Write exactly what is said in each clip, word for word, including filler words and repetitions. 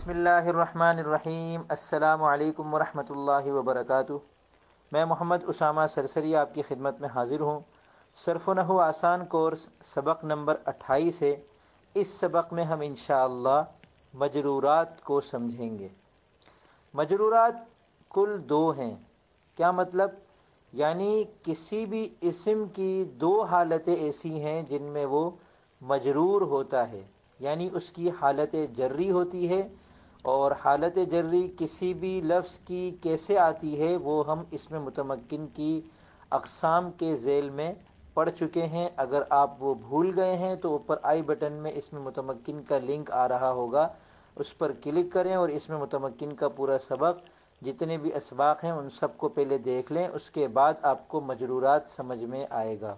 بسم اللہ الرحمن الرحیم۔ السلام علیکم ورحمۃ اللہ وبرکاتہ۔ میں محمد اسامہ سرسری آپ کی خدمت میں حاضر ہوں۔ صرف و نحو آسان کورس سبق نمبر اٹھائیس ہے۔ اس سبق میں ہم انشاءاللہ مجرورات کو سمجھیں گے۔ مجرورات کل دو ہیں۔ کیا مطلب؟ یعنی کسی بھی اسم کی دو حالتیں ایسی ہیں جن میں وہ مجرور ہوتا ہے، یعنی اس کی حالت جری ہوتی ہے، اور حالت جری کسی بھی لفظ کی کیسے آتی ہے وہ ہم اس میں متمکن کی اقسام کے ذیل میں پڑھ چکے ہیں۔ اگر آپ وہ بھول گئے ہیں تو اوپر آئی بٹن میں اس میں متمکن کا لنک آ رہا ہوگا، اس پر کلک کریں اور اس میں متمکن کا پورا سبق جتنے بھی اسباق ہیں ان سب کو پہلے دیکھ لیں، اس کے بعد آپ کو مجرورات سمجھ میں آئے گا۔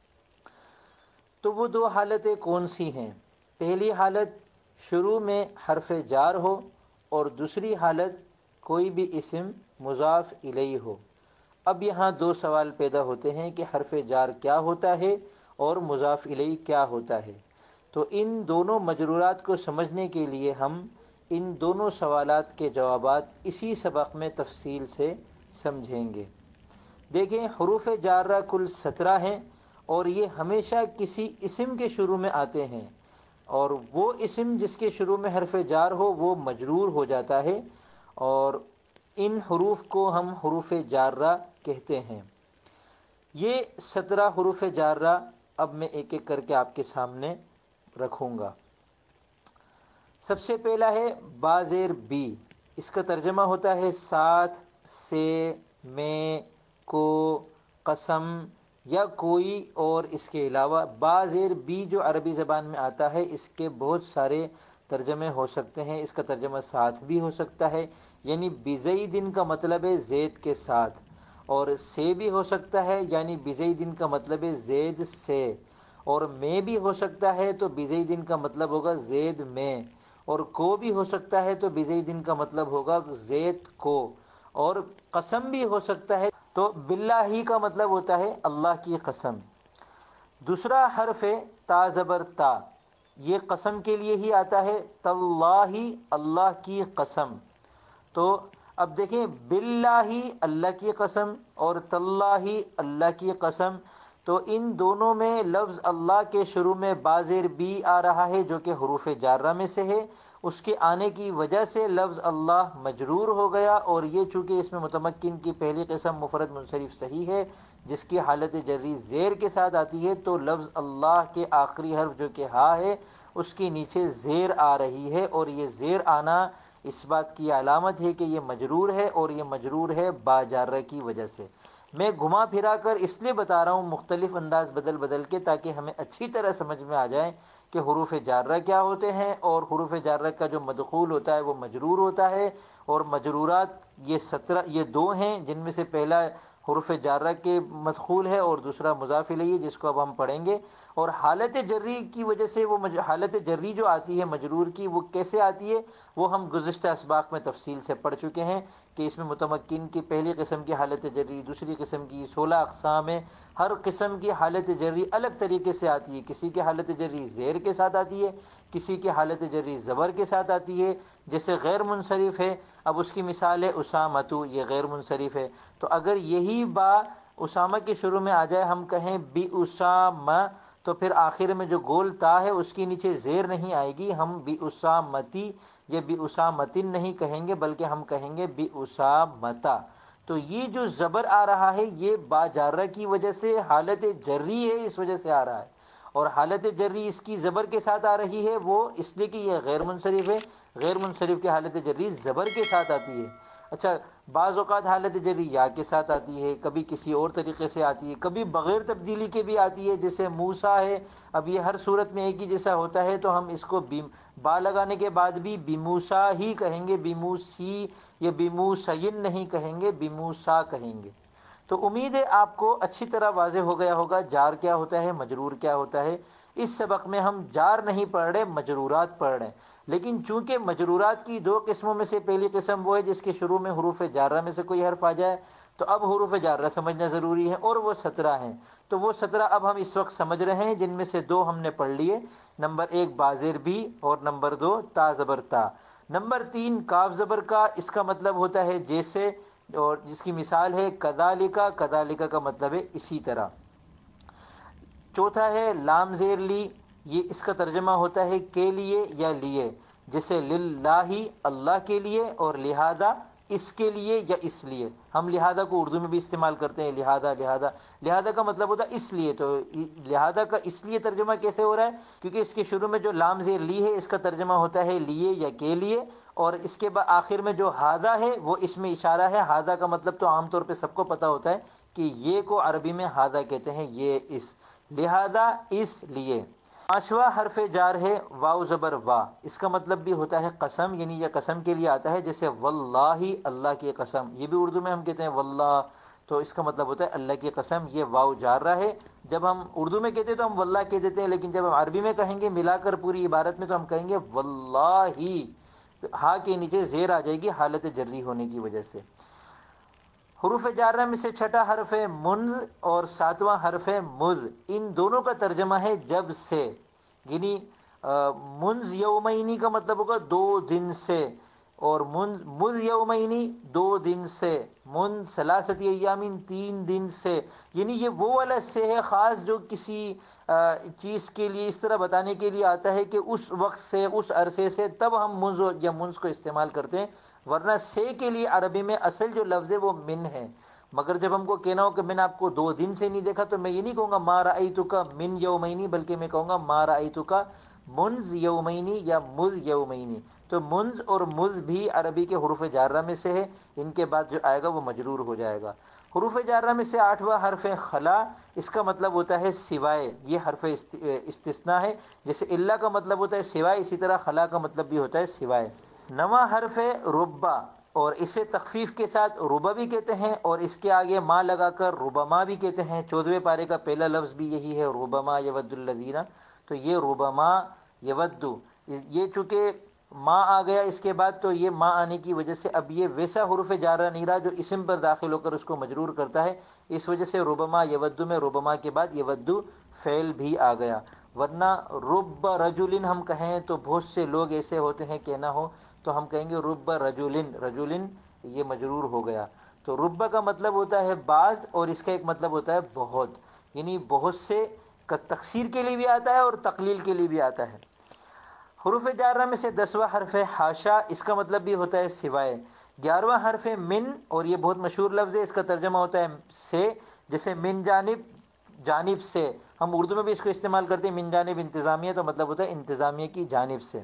تو وہ دو حالتیں کون سی ہیں؟ پہلی حالت شروع میں حرف جار ہو، اور دوسری حالت کوئی بھی اسم مضاف الیہ ہو۔ اب یہاں دو سوال پیدا ہوتے ہیں کہ حرف جار کیا ہوتا ہے اور مضاف الیہ کیا ہوتا ہے۔ تو ان دونوں مجرورات کو سمجھنے کے لیے ہم ان دونوں سوالات کے جوابات اسی سبق میں تفصیل سے سمجھیں گے۔ دیکھیں، حروف جارہ کل سترہ ہیں اور یہ ہمیشہ کسی اسم کے شروع میں آتے ہیں، اور وہ اسم جس کے شروع میں حرف جار ہو وہ مجرور ہو جاتا ہے، اور ان حروف کو ہم حروف جارہ کہتے ہیں۔ یہ سترہ حروف جارہ اب میں ایک ایک کر کے آپ کے سامنے رکھوں گا۔ سب سے پہلا ہے با زیر بی۔ اس کا ترجمہ ہوتا ہے ساتھ، سے، میں، کو، قسم یا کوئی اور اس کے علاوہ۔ با زیر بی جو عربی زبان میں آتا ہے اس کے بہت سارے ترجمے ہو سکتے ہیں۔ اس کا ترجمہ ساتھ بھی ہو سکتا ہے، یعنی بزیدن کا مطلب ہے زید کے ساتھ، اور سے بھی ہو سکتا ہے، یعنی بزیدن کا مطلب ہے زید سے، اور میں بھی ہو سکتا ہے تو بزیدن کا مطلب ہوگا زید میں، اور کو بھی ہو سکتا ہے تو بزیدن کا مطلب ہوگا زید کو، اور قسم بھی ہو سکتا ہے تو باللہ کا مطلب ہوتا ہے اللہ کی قسم۔ دوسرا حرف ہے تا زبر تا۔ یہ قسم کے لیے ہی آتا ہے، تاللہ اللہ کی قسم۔ تو اب دیکھیں، باللہ اللہ کی قسم اور تاللہ اللہ کی قسم، تو ان دونوں میں لفظ اللہ کے شروع میں با زیر بی آ رہا ہے جو کہ حروف جارہ میں سے ہے۔ اس کے آنے کی وجہ سے لفظ اللہ مجرور ہو گیا، اور یہ چونکہ اس میں متمکن کی پہلی قسم مفرد منصرف صحیح ہے جس کی حالت جری زیر کے ساتھ آتی ہے، تو لفظ اللہ کے آخری حرف جو کہ ہا ہے اس کے نیچے زیر آ رہی ہے، اور یہ زیر آنا اس بات کی علامت ہے کہ یہ مجرور ہے، اور یہ مجرور ہے با جارہ کی وجہ سے۔ میں گھما پھرا کر اس لیے بتا رہا ہوں مختلف انداز بدل بدل کے، تاکہ ہمیں اچھی طرح سمجھ میں آ جائے کہ حروف جارہ کیا ہوتے ہیں، اور حروف جارہ کا جو مدخول ہوتا ہے وہ مجرور ہوتا ہے۔ اور مجرورات یہ سترہ یہ دو ہیں، جن میں سے پہلا حروف جارہ کے مدخول ہے اور دوسرا مضاف الیہ جس کو اب ہم پڑھیں گے۔ اور حالت جری کی وجہ سے وہ مج... حالت جری جو آتی ہے مجرور کی، وہ کیسے آتی ہے وہ ہم گزشتہ اسباق میں تفصیل سے پڑھ چکے ہیں کہ اس میں متمکن کی پہلی قسم کی حالت جری، دوسری قسم کی سولہ اقسام ہیں۔ ہر قسم کی حالت جری الگ طریقے سے آتی ہے، کسی کی حالت جری زیر کے ساتھ آتی ہے، کسی کی حالت جری زبر کے ساتھ آتی ہے، جیسے غیر منصرف ہے۔ اب اس کی مثال ہے اسامتو، یہ غیر منصرف ہے، تو اگر یہی با اسامہ کے شروع میں آ جائے، ہم کہیں بی اسامہ، تو پھر آخر میں جو گول تا ہے اس کے نیچے زیر نہیں آئے گی، ہم بی اسامتی یا بی اسامتن نہیں کہیں گے بلکہ ہم کہیں گے بی اسامتا۔ تو یہ جو زبر آ رہا ہے یہ با جارہ کی وجہ سے حالت جری ہے، اس وجہ سے آ رہا ہے، اور حالت جری اس کی زبر کے ساتھ آ رہی ہے، وہ اس لیے کہ یہ غیر منصرف ہے۔ غیر منصرف کی حالت جری زبر کے ساتھ آتی ہے۔ اچھا، بعض اوقات حالت جری یا کے ساتھ آتی ہے، کبھی کسی اور طریقے سے آتی ہے، کبھی بغیر تبدیلی کے بھی آتی ہے، جیسے موسیٰ ہے۔ اب یہ ہر صورت میں ایک ہی جیسا ہوتا ہے تو ہم اس کو با لگانے کے بعد بھی بیموسیٰ ہی کہیں گے، بیموسی یا بیموسین نہیں کہیں گے، بیموسیٰ کہیں گے۔ تو امید ہے آپ کو اچھی طرح واضح ہو گیا ہوگا جار کیا ہوتا ہے، مجرور کیا ہوتا ہے۔ اس سبق میں ہم جار نہیں پڑھ رہے، مجرورات پڑھ رہے ہیں، لیکن چونکہ مجرورات کی دو قسموں میں سے پہلی قسم وہ ہے جس کے شروع میں حروف جارہ میں سے کوئی حرف آ جائے، تو اب حروف جارہ سمجھنا ضروری ہے، اور وہ سترہ ہیں۔ تو وہ سترہ اب ہم اس وقت سمجھ رہے ہیں، جن میں سے دو ہم نے پڑھ لیے، نمبر ایک با زیر بی اور نمبر دو تا زبر تا۔ نمبر تین کاف زبر کا، اس کا مطلب ہوتا ہے جیسے، اور جس کی مثال ہے کذالک، کذالک کا مطلب ہے اسی طرح۔ چوتھا ہے لام زیر لی، یہ اس کا ترجمہ ہوتا ہے کے لیے یا لیے، جیسے للہ اللہ کے لیے، اور لہذا اس کے لیے یا اس لیے۔ ہم لہذا کو اردو میں بھی استعمال کرتے ہیں، لہذا لہذا لہذا کا مطلب ہوتا ہے اس لیے۔ تو لہذا کا اس لیے ترجمہ کیسے ہو رہا ہے؟ کیونکہ اس کے شروع میں جو لام زیر لی ہے اس کا ترجمہ ہوتا ہے لیے یا کے لیے، اور اس کے بعد آخر میں جو ہاذا ہے وہ اس میں اشارہ ہے۔ ہاذا کا مطلب تو عام طور پہ سب کو پتہ ہوتا ہے کہ یہ کو عربی میں ہاذا کہتے ہیں، یہ اس، لہذا اس لیے۔ پانچواں حرف جار ہے واو زبر وا، اس کا مطلب بھی ہوتا ہے قسم، یعنی یہ قسم کے لیے آتا ہے، جیسے واللہ اللہ کی قسم، یہ بھی اردو میں ہم کہتے ہیں واللہ، تو اس کا مطلب ہوتا ہے اللہ کی قسم، یہ واو جار رہا ہے۔ جب ہم اردو میں کہتے ہیں تو ہم واللہ کہہ دیتے ہیں، لیکن جب ہم عربی میں کہیں گے ملا کر پوری عبارت میں تو ہم کہیں گے واللہ، ہا کے نیچے زیر آ جائے گی حالت جری ہونے کی وجہ سے۔ حروف جارہ میں سے چھٹا حرف ہے منز اور ساتواں حرف ہے مذ، ان دونوں کا ترجمہ ہے جب سے، یعنی منز یومینی کا مطلب ہوگا دو دن سے، اور مذ یومینی دو دن سے، من ثلاثت ایامین تین دن سے، یعنی یہ وہ والا سے ہے خاص جو کسی چیز کے لیے اس طرح بتانے کے لیے آتا ہے کہ اس وقت سے، اس عرصے سے، تب ہم منز یا منز کو استعمال کرتے ہیں، ورنہ سے کے لیے عربی میں اصل جو لفظ ہے وہ من ہے۔ مگر جب ہم کو کہنا ہو کہ میں نے آپ کو دو دن سے نہیں دیکھا تو میں یہ نہیں کہوں گا ما رأیتک من یومینی، بلکہ میں کہوں گا ما رأیتک منز یومینی یا مذ یومینی۔ تو منز اور مذ بھی عربی کے حروف جارہ میں سے ہے، ان کے بعد جو آئے گا وہ مجرور ہو جائے گا۔ حروف جارہ میں سے آٹھواں حرف خلا، اس کا مطلب ہوتا ہے سوائے، یہ حرف استثناء ہے، جیسے اللہ کا مطلب ہوتا ہے سوائے، اسی طرح خلا کا مطلب بھی ہوتا ہے سوائے۔ نواں حرف ربا، اور اسے تخفیف کے ساتھ ربا بھی کہتے ہیں، اور اس کے آگے ما لگا کر ربما بھی کہتے ہیں۔ چودھویں پارے کا پہلا لفظ بھی یہی ہے، ربما یود الذین، تو یہ ربما یود، یہ چونکہ ما آ گیا اس کے بعد تو یہ ما آنے کی وجہ سے اب یہ ویسا حروف جارہ نہیں رہا جو اسم پر داخل ہو کر اس کو مجرور کرتا ہے، اس وجہ سے ربما یود میں ربما کے بعد یود فعل بھی آ گیا۔ ورنہ رب رجل ہم کہیں تو بہت سے لوگ ایسے ہوتے ہیں کہ نہ ہو، تو ہم کہیں گے رب رجلن، رجلن یہ مجرور ہو گیا۔ تو رب کا مطلب ہوتا ہے بعض، اور اس کا ایک مطلب ہوتا ہے بہت، یعنی بہت سے تکثیر کے لیے بھی آتا ہے اور تقلیل کے لیے بھی آتا ہے۔ حروف جارہ میں سے دسواں حرف ہے حاشا، اس کا مطلب بھی ہوتا ہے سوائے۔ گیارہواں حرف ہے من، اور یہ بہت مشہور لفظ ہے، اس کا ترجمہ ہوتا ہے سے، جیسے من جانب، جانب سے، ہم اردو میں بھی اس کو استعمال کرتے ہیں، من جانب انتظامیہ، تو مطلب ہوتا ہے انتظامیہ کی جانب سے۔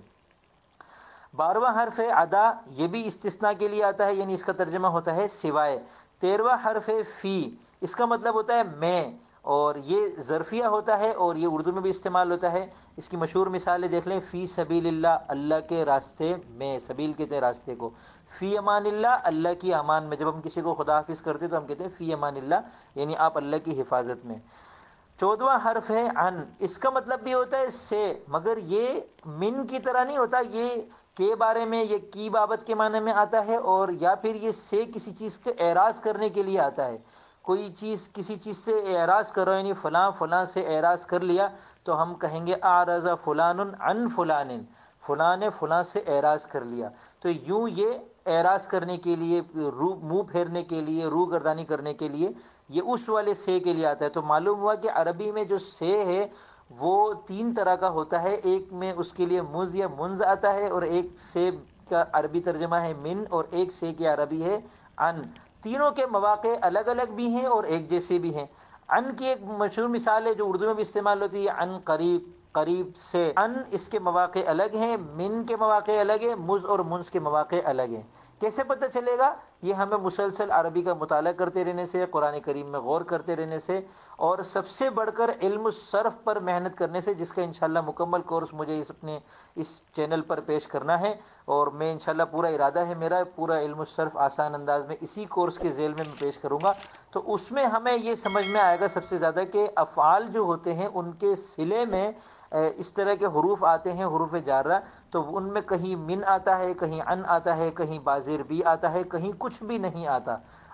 بارہواں حرف ہے ادا، یہ بھی استثناء کے لیے آتا ہے، یعنی اس کا ترجمہ ہوتا ہے سوائے۔ تیرہواں حرف ہے فی، اس کا مطلب ہوتا ہے میں، اور یہ ظرفیہ ہوتا ہے، اور یہ اردو میں بھی استعمال ہوتا ہے۔ اس کی مشہور مثالیں دیکھ لیں، فی سبیل اللہ، اللہ کے راستے میں، سبیل کہتے ہیں راستے کو، فی امان اللہ، اللہ کی امان میں، جب ہم کسی کو خدا حافظ کرتے ہیں تو ہم کہتے ہیں فی امان اللہ، یعنی آپ اللہ کی حفاظت میں۔ چودواں حرف ہے ان، اس کا مطلب بھی ہوتا ہے سے، مگر یہ من کی طرح نہیں ہوتا، یہ کے بارے میں، یہ کی بابت کے معنی میں آتا ہے، اور یا پھر یہ سے کسی چیز کے اعراض کرنے کے لیے آتا ہے۔ کوئی چیز کسی چیز سے اعراض کرو، یعنی فلاں فلاں سے اعراض کر لیا، تو ہم کہیں گے اعرض فلان عن فلان، فلاں نے فلاں سے اعراض کر لیا۔ تو یوں یہ اعراض کرنے کے لیے، منہ پھیرنے کے لیے، روح گردانی کرنے کے لیے، یہ اس والے سے کے لیے آتا ہے۔ تو معلوم ہوا کہ عربی میں جو سے ہے وہ تین طرح کا ہوتا ہے، ایک میں اس کے لیے مز یا منز آتا ہے، اور ایک سے کا عربی ترجمہ ہے من، اور ایک سے کی عربی ہے ان۔ تینوں کے مواقع الگ الگ بھی ہیں اور ایک جیسے بھی ہیں۔ ان کی ایک مشہور مثال ہے جو اردو میں بھی استعمال ہوتی ہے، ان قریب، قریب سے۔ ان اس کے مواقع الگ ہیں، من کے مواقع الگ ہیں، مز اور منز کے مواقع الگ ہیں۔ کیسے پتہ چلے گا؟ یہ ہمیں مسلسل عربی کا مطالعہ کرتے رہنے سے، قرآن کریم میں غور کرتے رہنے سے، اور سب سے بڑھ کر علم الصرف پر محنت کرنے سے، جس کا انشاءاللہ مکمل کورس مجھے اس اپنے اس چینل پر پیش کرنا ہے، اور میں انشاءاللہ پورا ارادہ ہے میرا، پورا علم الصرف آسان انداز میں اسی کورس کے ذیل میں میں پیش کروں گا۔ تو اس میں ہمیں یہ سمجھ میں آئے گا سب سے زیادہ کہ افعال جو ہوتے ہیں ان کے صلے میں اس طرح کے حروف آتے ہیں، حروف جارہ، تو ان میں کہیں من آتا ہے، کہیں ان آتا ہے، کہیں بازر بھی آتا ہے، کہیں کچھ بھی نہیں آتا۔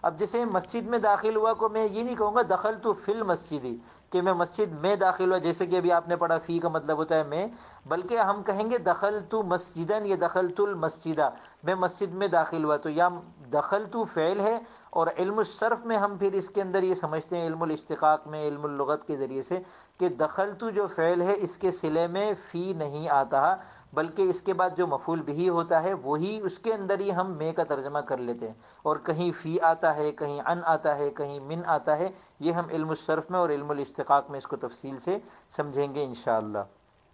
اب جیسے مسجد میں داخل ہوا کو میں یہ نہیں کہوں گا دخلت فی المسجد کہ میں مسجد میں داخل ہوا، جیسے کہ ابھی آپ نے پڑھا فی کا مطلب ہوتا ہے میں، بلکہ ہم کہیں گے دخلت مسجدن یا دخلت المسجدہ، میں مسجد میں داخل ہوا۔ تو یا دخلت فعل ہے، اور علم الصرف میں ہم پھر اس کے اندر یہ سمجھتے ہیں، علم الاشتقاق میں، علم اللغت کے ذریعے سے، کہ دخلت جو فعل ہے اس کے صلے میں فی نہیں آتا، بلکہ اس کے بعد جو مفعول بھی ہوتا ہے وہی اس کے اندر ہی ہم میں کا ترجمہ کر لیتے ہیں، اور کہیں فی آتا ہے، کہیں ان آتا ہے، کہیں من آتا ہے۔ یہ ہم علم الصرف میں اور علم الاشتقاق میں اس کو تفصیل سے سمجھیں گے انشاءاللہ۔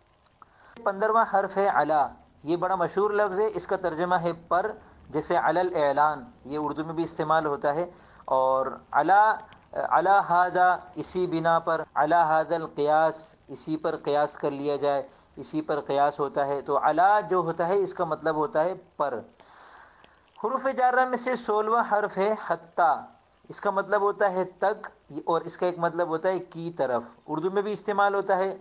پندرواں حرف ہے علی، یہ بڑا مشہور لفظ ہے، اس کا ترجمہ ہے پر، جیسے علی الاعلان، یہ اردو میں بھی استعمال ہوتا ہے، اور علی علی ھذا اسی بنا پر، علی ھذا القیاس اسی پر قیاس کر لیا جائے، اسی پر قیاس ہوتا ہے۔ تو علی جو ہوتا ہے اس کا مطلب ہوتا ہے پر۔ حروف جارہ میں سے سولہواں حرف ہے حتی، اس کا مطلب ہوتا ہے تک، اور اس کا ایک مطلب ہوتا ہے کی طرف، اردو میں بھی استعمال ہوتا ہے،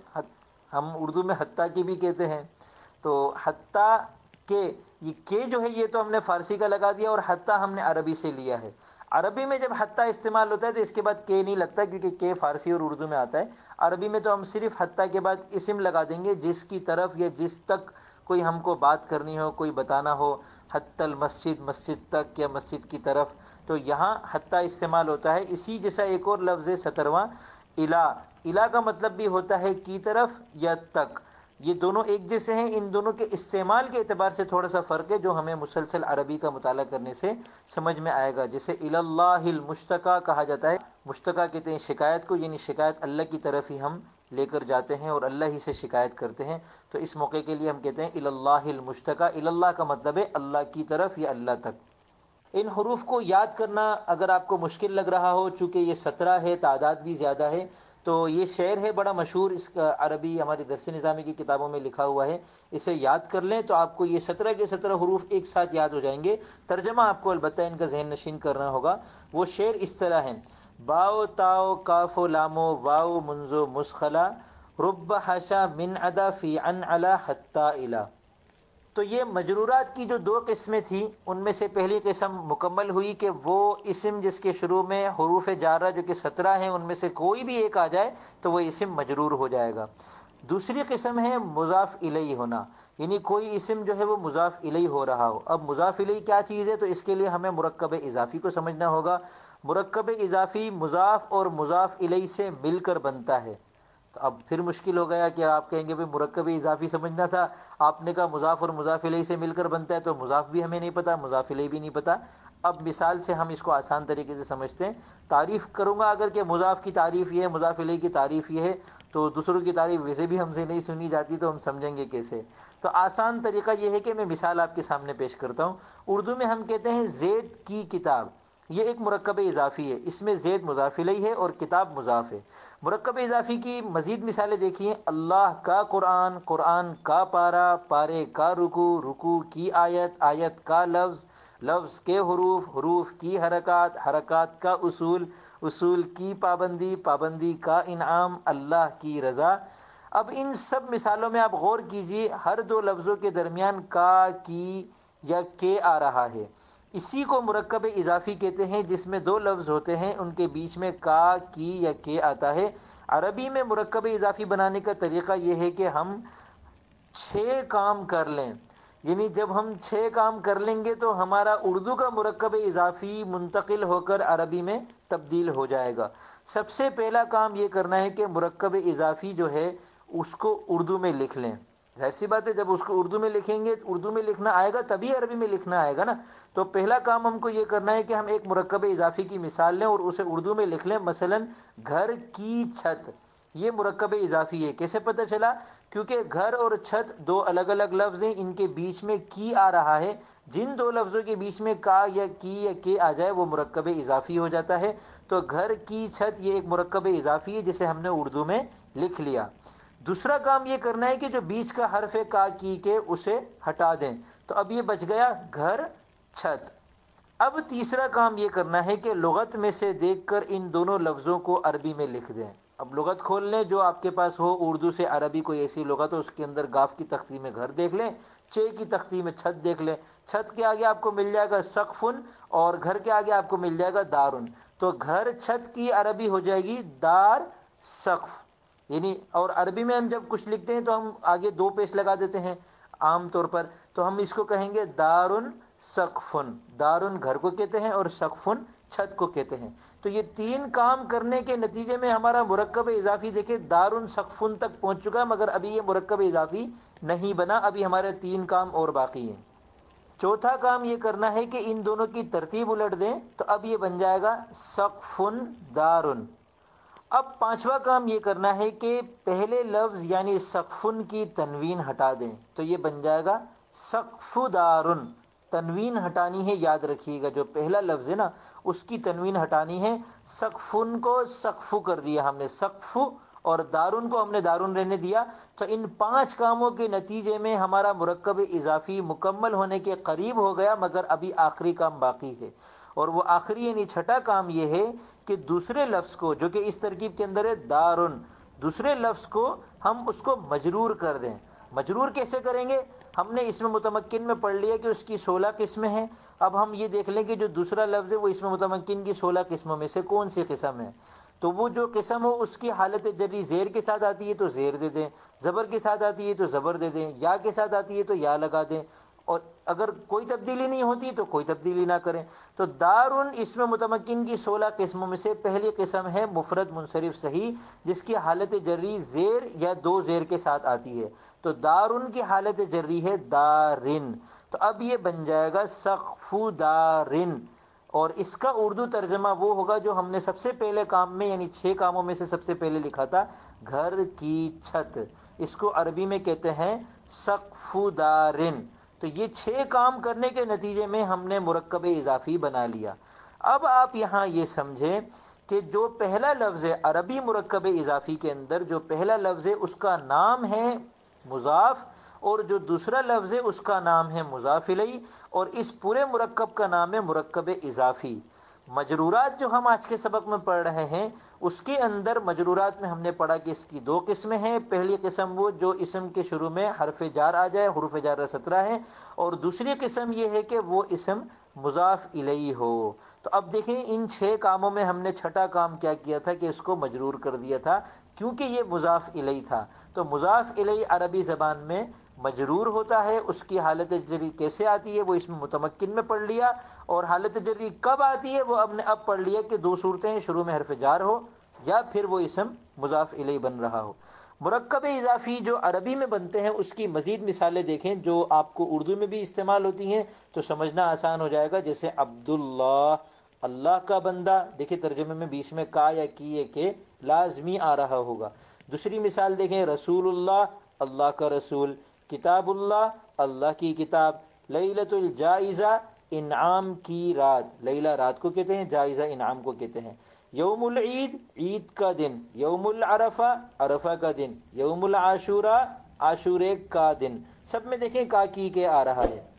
ہم اردو میں حتی کی بھی کہتے ہیں۔ تو حتی کہ، یہ کہ جو ہے یہ تو ہم نے فارسی کا لگا دیا، اور حتی ہم نے عربی سے لیا ہے۔ عربی میں جب حتی استعمال ہوتا ہے تو اس کے بعد کہ نہیں لگتا، کیونکہ کہ فارسی اور اردو میں آتا ہے۔ عربی میں تو ہم صرف حتی کے بعد اسم لگا دیں گے، جس کی طرف یا جس تک کوئی ہم کو بات کرنی ہو، کوئی بتانا ہو، حتی المسجد، مسجد تک یا مسجد کی طرف، تو یہاں حتی استعمال ہوتا ہے۔ اسی جیسا ایک اور لفظ ہے سترواں الی، الی کا مطلب بھی ہوتا ہے کی طرف یا تک، یہ دونوں ایک جیسے ہیں، ان دونوں کے استعمال کے اعتبار سے تھوڑا سا فرق ہے جو ہمیں مسلسل عربی کا مطالعہ کرنے سے سمجھ میں آئے گا۔ جیسے الی اللہ المشتکیٰ کہا جاتا ہے، مشتکیٰ کہتے ہیں شکایت کو، یعنی شکایت اللہ کی طرف ہی ہم لے کر جاتے ہیں اور اللہ ہی سے شکایت کرتے ہیں، تو اس موقع کے لیے ہم کہتے ہیں الی اللہ المشتکیٰ۔ الی اللہ کا مطلب ہے اللہ کی طرف یا اللہ تک۔ ان حروف کو یاد کرنا اگر آپ کو مشکل لگ رہا ہو، چونکہ یہ سترہ ہے، تعداد بھی زیادہ ہے، تو یہ شعر ہے بڑا مشہور، اس کا عربی ہماری درس نظامی کی کتابوں میں لکھا ہوا ہے، اسے یاد کر لیں تو آپ کو یہ سترہ کے سترہ حروف ایک ساتھ یاد ہو جائیں گے۔ ترجمہ آپ کو البتہ ان کا ذہن نشین کرنا ہوگا۔ وہ شعر اس طرح ہے: باؤ تاؤ کاف و لامو واؤ منزو مسخلا رب حاشا من ادا فی ان علا حتی الا۔ تو یہ مجرورات کی جو دو قسمیں تھیں، ان میں سے پہلی قسم مکمل ہوئی کہ وہ اسم جس کے شروع میں حروف جارہ جو کہ سترہ ہیں ان میں سے کوئی بھی ایک آ جائے تو وہ اسم مجرور ہو جائے گا۔ دوسری قسم ہے مضاف الیہ ہونا، یعنی کوئی اسم جو ہے وہ مضاف الیہ ہو رہا ہو۔ اب مضاف الیہ کیا چیز ہے؟ تو اس کے لیے ہمیں مرکب اضافی کو سمجھنا ہوگا۔ مرکب اضافی مضاف اور مضاف الیہ سے مل کر بنتا ہے۔ تو اب پھر مشکل ہو گیا کہ آپ کہیں گے بھی مرکب اضافی سمجھنا تھا، آپ نے کہا مضاف اور مضاف الیہ سے مل کر بنتا ہے، تو مضاف بھی ہمیں نہیں پتا، مضاف الیہ بھی نہیں پتا۔ اب مثال سے ہم اس کو آسان طریقے سے سمجھتے ہیں۔ تعریف کروں گا اگر کہ مضاف کی تعریف یہ ہے، مضاف الیہ کی تعریف یہ ہے، تو دوسروں کی تعریف ویسے بھی ہم سے نہیں سنی جاتی، تو ہم سمجھیں گے کیسے؟ تو آسان طریقہ یہ ہے کہ میں مثال آپ کے سامنے پیش کرتا ہوں۔ اردو میں ہم کہتے ہیں زید کی کتاب، یہ ایک مرکب اضافی ہے، اس میں زید مضاف الیہ ہے اور کتاب مضاف ہے۔ مرکب اضافی کی مزید مثالیں دیکھیے: اللہ کا قرآن، قرآن کا پارہ، پارے کا رکوع، رکوع کی آیت، آیت کا لفظ، لفظ کے حروف، حروف کی حرکات، حرکات کا اصول، اصول کی پابندی، پابندی کا انعام، اللہ کی رضا۔ اب ان سب مثالوں میں آپ غور کیجئے، ہر دو لفظوں کے درمیان کا، کی یا کے آ رہا ہے۔ اسی کو مرکب اضافی کہتے ہیں، جس میں دو لفظ ہوتے ہیں ان کے بیچ میں کا، کی یا کے آتا ہے۔ عربی میں مرکب اضافی بنانے کا طریقہ یہ ہے کہ ہم چھ کام کر لیں، یعنی جب ہم چھ کام کر لیں گے تو ہمارا اردو کا مرکب اضافی منتقل ہو کر عربی میں تبدیل ہو جائے گا۔ سب سے پہلا کام یہ کرنا ہے کہ مرکب اضافی جو ہے اس کو اردو میں لکھ لیں۔ ظاہر سی بات ہے، جب اس کو اردو میں لکھیں گے، اردو میں لکھنا آئے گا تبھی عربی میں لکھنا آئے گا نا۔ تو پہلا کام ہم کو یہ کرنا ہے کہ ہم ایک مرکب اضافی کی مثال لیں اور اسے اردو میں لکھ لیں۔ مثلا گھر کی چھت، یہ مرکب اضافی ہے۔ کیسے پتہ چلا؟ کیونکہ گھر اور چھت دو الگ الگ لفظ ہیں، ان کے بیچ میں کی آ رہا ہے۔ جن دو لفظوں کے بیچ میں کا یا کی یا کے آ جائے وہ مرکب اضافی ہو جاتا ہے۔ تو گھر کی چھت یہ ایک مرکب اضافی ہے جسے ہم نے اردو میں لکھ لیا۔ دوسرا کام یہ کرنا ہے کہ جو بیچ کا حرف ہے کا، کی کے، اسے ہٹا دیں، تو اب یہ بچ گیا گھر چھت۔ اب تیسرا کام یہ کرنا ہے کہ لغت میں سے دیکھ کر ان دونوں لفظوں کو عربی میں لکھ دیں۔ اب لغت کھول لیں جو آپ کے پاس ہو، اردو سے عربی کوئی ایسی لغت ہو، اس کے اندر گاف کی تختی میں گھر دیکھ لیں، چے کی تختی میں چھت دیکھ لیں، چھت کے آگے آپ کو مل جائے گا سقفن، اور گھر کے آگے آپ کو مل جائے گا دارن، تو گھر چھت کی عربی ہو جائے گی دار سقف، یعنی اور عربی میں ہم جب کچھ لکھتے ہیں تو ہم آگے دو پیش لگا دیتے ہیں عام طور پر، تو ہم اس کو کہیں گے دارن سقفن، دارن گھر کو کہتے ہیں اور سقفن چھت کو کہتے ہیں۔ تو یہ تین کام کرنے کے نتیجے میں ہمارا مرکب اضافی دیکھیں دارن سقفن تک پہنچ چکا، مگر ابھی یہ مرکب اضافی نہیں بنا، ابھی ہمارے تین کام اور باقی ہیں۔ چوتھا کام یہ کرنا ہے کہ ان دونوں کی ترتیب الٹ دیں، تو اب یہ بن جائے گا سقفن دارن۔ اب پانچواں کام یہ کرنا ہے کہ پہلے لفظ یعنی سقفن کی تنوین ہٹا دیں، تو یہ بن جائے گا سقف دارن۔ تنوین ہٹانی ہے، یاد رکھیے گا، جو پہلا لفظ ہے نا اس کی تنوین ہٹانی ہے۔ سقفن کو سقف کر دیا ہم نے سقف، اور دارن کو ہم نے دارن رہنے دیا، تو ان پانچ کاموں کے نتیجے میں ہمارا مرکب اضافی مکمل ہونے کے قریب ہو گیا، مگر ابھی آخری کام باقی ہے، اور وہ آخری یعنی چھٹا کام یہ ہے کہ دوسرے لفظ کو جو کہ اس ترکیب کے اندر ہے دارن، دوسرے لفظ کو ہم اس کو مجرور کر دیں۔ مجرور کیسے کریں گے؟ ہم نے اسم متمکن میں پڑھ لیا کہ اس کی سولہ قسمیں ہیں، اب ہم یہ دیکھ لیں کہ جو دوسرا لفظ ہے وہ اسم متمکن کی سولہ قسموں میں سے کون سی قسم ہے، تو وہ جو قسم ہو اس کی حالت جری زیر کے ساتھ آتی ہے تو زیر دے دیں، زبر کے ساتھ آتی ہے تو زبر دے دیں، یا کے ساتھ آتی ہے تو یا لگا دیں، اور اگر کوئی تبدیلی نہیں ہوتی تو کوئی تبدیلی نہ کریں۔ تو دارن اسم متمکن کی سولہ قسموں میں سے پہلی قسم ہے مفرد منصرف صحیح، جس کی حالت جری زیر یا دو زیر کے ساتھ آتی ہے، تو دارن کی حالت جری ہے دارن، تو اب یہ بن جائے گا سقف دارن، اور اس کا اردو ترجمہ وہ ہوگا جو ہم نے سب سے پہلے کام میں یعنی چھ کاموں میں سے سب سے پہلے لکھا تھا، گھر کی چھت، اس کو عربی میں کہتے ہیں سقف دارن۔ تو یہ چھ کام کرنے کے نتیجے میں ہم نے مرکب اضافی بنا لیا۔ اب آپ یہاں یہ سمجھیں کہ جو پہلا لفظ ہے عربی مرکب اضافی کے اندر جو پہلا لفظ ہے اس کا نام ہے مضاف، اور جو دوسرا لفظ ہے اس کا نام ہے مضاف الیہ، اور اس پورے مرکب کا نام ہے مرکب اضافی۔ مجرورات جو ہم آج کے سبق میں پڑھ رہے ہیں اس کے اندر مجرورات میں ہم نے پڑھا کہ اس کی دو قسمیں ہیں، پہلی قسم وہ جو اسم کے شروع میں حرف جار آ جائے، حروف جار سترہ ہیں، اور دوسری قسم یہ ہے کہ وہ اسم مضاف الیہ ہو۔ تو اب دیکھیں ان چھ کاموں میں ہم نے چھٹا کام کیا کیا تھا کہ اس کو مجرور کر دیا تھا، کیونکہ یہ مضاف الیہ تھا۔ تو مضاف الیہ عربی زبان میں مجرور ہوتا ہے، اس کی حالت جری کیسے آتی ہے وہ اس میں متمکن میں پڑھ لیا، اور حالت جری کب آتی ہے وہ اب نے اب پڑھ لیا کہ دو صورتیں ہیں، شروع میں حرف جار ہو یا پھر وہ اسم مضاف الیہ بن رہا ہو۔ مرکب اضافی جو عربی میں بنتے ہیں اس کی مزید مثالیں دیکھیں جو آپ کو اردو میں بھی استعمال ہوتی ہیں تو سمجھنا آسان ہو جائے گا، جیسے عبداللہ، اللہ کا بندہ، دیکھیں ترجمے میں بیچ میں کا یا کی کے لازمی آ رہا ہوگا۔ دوسری مثال دیکھیں رسول اللہ، اللہ کا رسول، کتاب اللہ، اللہ کی کتاب، لیلۃ الجائزہ، انعام کی رات، لیلہ رات کو کہتے ہیں، جائزہ انعام کو کہتے ہیں، یوم العید، عید کا دن، یوم العرفہ، عرفہ کا دن، یوم العاشورہ، عاشورے کا دن، سب میں دیکھیں کا کی کے آ رہا ہے۔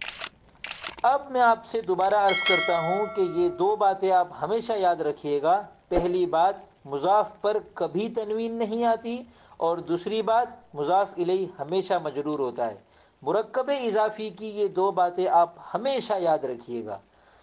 اب میں آپ سے دوبارہ عرض کرتا ہوں کہ یہ دو باتیں آپ ہمیشہ یاد رکھیے گا، پہلی بات مضاف پر کبھی تنوین نہیں آتی، اور دوسری بات مضاف الیہ ہمیشہ مجرور ہوتا ہے۔ مرکب اضافی کی یہ دو باتیں آپ ہمیشہ یاد رکھیے گا۔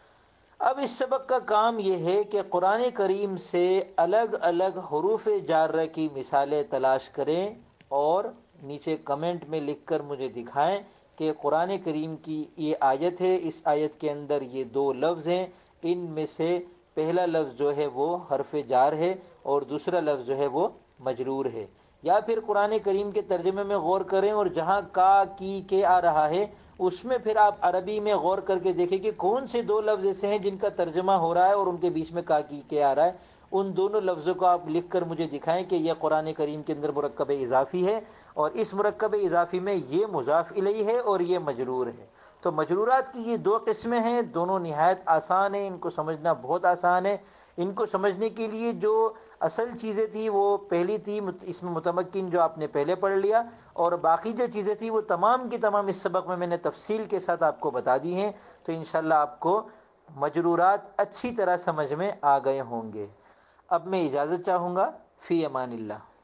اب اس سبق کا کام یہ ہے کہ قرآن کریم سے الگ الگ حروف جارہ کی مثالیں تلاش کریں اور نیچے کمنٹ میں لکھ کر مجھے دکھائیں کہ قرآن کریم کی یہ آیت ہے، اس آیت کے اندر یہ دو لفظ ہیں، ان میں سے پہلا لفظ جو ہے وہ حرف جار ہے اور دوسرا لفظ جو ہے وہ مجرور ہے۔ یا پھر قرآن کریم کے ترجمے میں غور کریں اور جہاں کا کی کے آ رہا ہے اس میں پھر آپ عربی میں غور کر کے دیکھیں کہ کون سے دو لفظ ایسے ہیں جن کا ترجمہ ہو رہا ہے اور ان کے بیچ میں کا کی کے آ رہا ہے، ان دونوں لفظوں کو آپ لکھ کر مجھے دکھائیں کہ یہ قرآن کریم کے اندر مرکب اضافی ہے، اور اس مرکب اضافی میں یہ مضاف الیہ ہے اور یہ مجرور ہے۔ تو مجرورات کی یہ دو قسمیں ہیں، دونوں نہایت آسان ہیں، ان کو سمجھنا بہت آسان ہے۔ ان کو سمجھنے کے لیے جو اصل چیزیں تھی وہ پہلی تھی اس میں متمکن جو آپ نے پہلے پڑھ لیا، اور باقی جو چیزیں تھی وہ تمام کی تمام اس سبق میں میں نے تفصیل کے ساتھ آپ کو بتا دی ہیں، تو انشاءاللہ آپ کو مجرورات اچھی طرح سمجھ میں آ گئے ہوں گے۔ اب میں اجازت چاہوں گا، فی امان اللہ۔